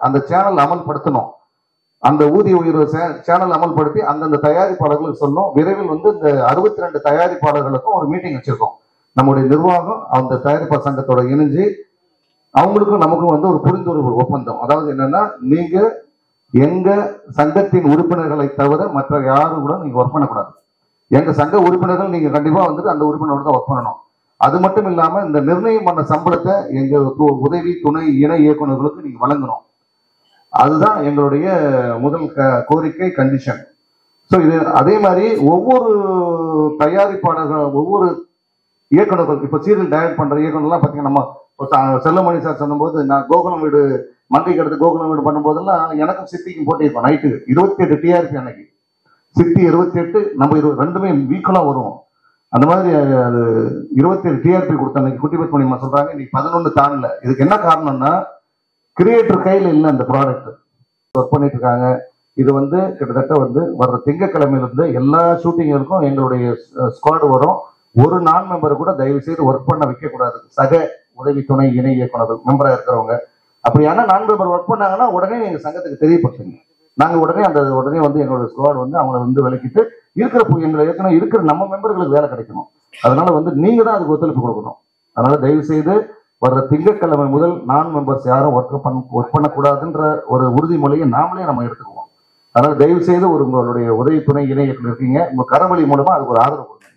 அந்த சேனல் அமல்படுத்தணும். அந்த ஊதிய உயர்வு சேனல் அமல்படுத்தி அந்தந்த தயாரிப்பாளர்களுக்கு சொல்லணும். விரைவில் வந்து இந்த 62 தயாரிப்பாளர்களுக்கும் ஒரு மீட்டிங் வச்சிருக்கோம். நம்முடைய நிர்வாகம் அந்த தயாரிப்பாளர் சங்கத்தோட இணைஞ்சு அவங்களுக்கும் நமக்கும் வந்து ஒரு புரிந்துணர்வு ஒப்பந்தம். அதாவது என்னன்னா, நீங்க எங்க சங்கத்தின் உறுப்பினர்களை தவிர மற்ற யாரும் கூட நீங்க ஒர்க் பண்ணக்கூடாது. எங்க சங்க உறுப்பினர்கள் நீங்க கண்டிப்பா வந்துட்டு அந்த உறுப்பினரோட தான் ஒர்க் பண்ணணும். அது மட்டும் இல்லாம இந்த நிர்ணயம் பண்ண சம்பளத்தை எங்க உதவி துணை இணை இயக்குநர்களுக்கு நீங்க வழங்கணும். அதுதான் எங்களுடைய முதல் கோரிக்கை, கண்டிஷன். ஸோ இது அதே மாதிரி ஒவ்வொரு தயாரிப்பாளர்கள், ஒவ்வொரு இயக்குநர்கள், இப்போ சீரியல் டைரக்ட் பண்ற இயக்குநர்லாம் பார்த்தீங்கன்னா, நம்ம செல்லமணி சார் சொன்னும்போது, நான் கோகுலம் வீடு மண்டைக்கு எடுத்து கோகுலம் வீடு பண்ணும்போதெல்லாம் எனக்கும் சித்திக்கும் போட்டிருப்போம். நைட்டு 28 டிஆர்பி அன்னைக்கு, சித்தி 28, நம்ம 20, ரெண்டுமே வீக்கெல்லாம் வரும். அந்த மாதிரி அது 27 டிஆர்பி கொடுத்த அன்னைக்கு குட்டிபத் மணிமா சொல்றாங்க, இன்னைக்கு 11 தாண்டல. இதுக்கு என்ன காரணம்னா, கிரியேட்டர் கையில் இல்லை அந்த ப்ராடக்ட். ஒர்க் பண்ணிட்டு இருக்காங்க. இது வந்து கிட்டத்தட்ட வந்து வர்ற திங்கக்கிழமையிலிருந்து எல்லா ஷூட்டிங்களுக்கும் எங்களுடைய ஸ்குவாடு வரும். ஒரு நான் மெம்பரை கூட தயவு செய்து ஒர்க் பண்ண வைக்க கூடாது. சக உதவி துணை இணை இயக்குனர் மெம்பரா இருக்கிறவங்க அப்படியான நான் மெம்பர் ஒர்க் பண்ணாங்கன்னா உடனே எங்க சங்கத்துக்கு தெரியப்படுத்துங்க. நாங்க உடனே வந்து எங்களோட ஸ்குவாட் வந்து அவங்களை வந்து விலக்கிட்டு இருக்கிற எங்களை ஏற்கனவே இருக்கிற நம்ம மெம்பர்களுக்கு வேலை கிடைக்கணும். அதனால வந்து நீங்க தான் அதுக்கு ஒத்துழைப்பு கொடுக்கணும். அதனால தயவு செய்து வர்ற திங்கட்கிழமை முதல் நான் மெம்பர்ஸ் யாரும் ஒர்க் பண்ணக்கூடாதுன்ற ஒரு உறுதிமொழியை நாமளே நம்ம எடுத்துக்குவோம். அதனால தயவு செய்து உங்களுடைய உதவி துணை இணை இயக்குனர் இருக்கீங்க, உங்க கரவழி மூலமா அதுக்கு ஒரு ஆதரவு கொடுங்க.